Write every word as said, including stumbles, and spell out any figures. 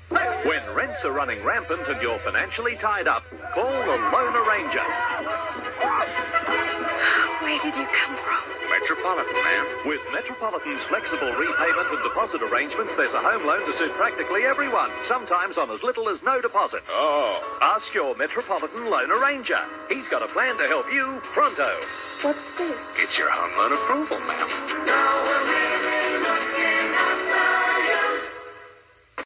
When rents are running rampant and you're financially tied up, call the Loan Arranger. Where did you come from? Metropolitan, ma'am. With Metropolitan's flexible repayment and deposit arrangements, there's a home loan to suit practically everyone, sometimes on as little as no deposit. Oh. Ask your Metropolitan Loan Arranger. He's got a plan to help you pronto. What's this? It's your home loan approval, ma'am. Now we're really looking